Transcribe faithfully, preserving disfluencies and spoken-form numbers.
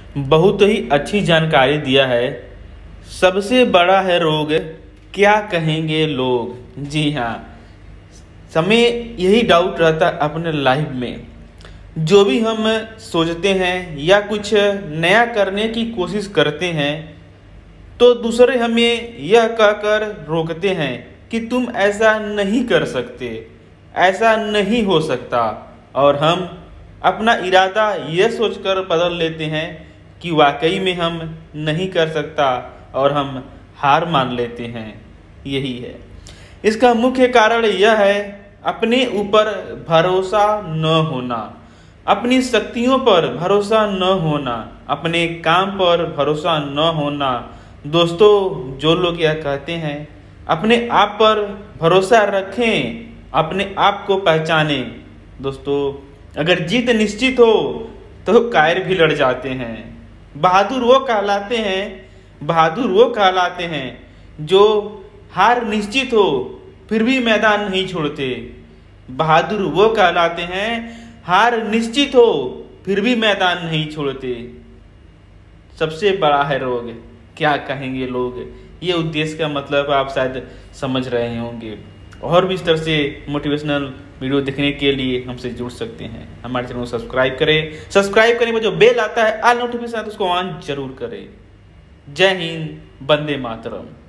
बहुत ही अच्छी जानकारी दिया है। सबसे बड़ा है रोग, क्या कहेंगे लोग। जी हाँ, समय यही डाउट रहता है अपने लाइफ में। जो भी हम सोचते हैं या कुछ नया करने की कोशिश करते हैं तो दूसरे हमें यह कहकर रोकते हैं कि तुम ऐसा नहीं कर सकते, ऐसा नहीं हो सकता, और हम अपना इरादा यह सोचकर बदल लेते हैं कि वाकई में हम नहीं कर सकता और हम हार मान लेते हैं। यही है इसका मुख्य कारण। यह है अपने ऊपर भरोसा न होना, अपनी शक्तियों पर भरोसा न होना, अपने काम पर भरोसा न होना। दोस्तों, जो लोग यह कहते हैं अपने आप पर भरोसा रखें, अपने आप को पहचानें। दोस्तों, अगर जीत निश्चित हो तो कायर भी लड़ जाते हैं। बहादुर वो कहलाते हैं बहादुर वो कहलाते हैं जो हार निश्चित हो फिर भी मैदान नहीं छोड़ते। बहादुर वो कहलाते हैं हार निश्चित हो फिर भी मैदान नहीं छोड़ते। सबसे बड़ा है रोग, क्या कहेंगे लोग। ये उद्देश्य का मतलब आप शायद समझ रहे होंगे। और भी इस तरह से मोटिवेशनल वीडियो देखने के लिए हमसे जुड़ सकते हैं। हमारे चैनल को सब्सक्राइब करें। सब्सक्राइब करने में जो बेल आता है ऑल नोटिफिकेशन उसको ऑन जरूर करें। जय हिंद, वंदे मातरम।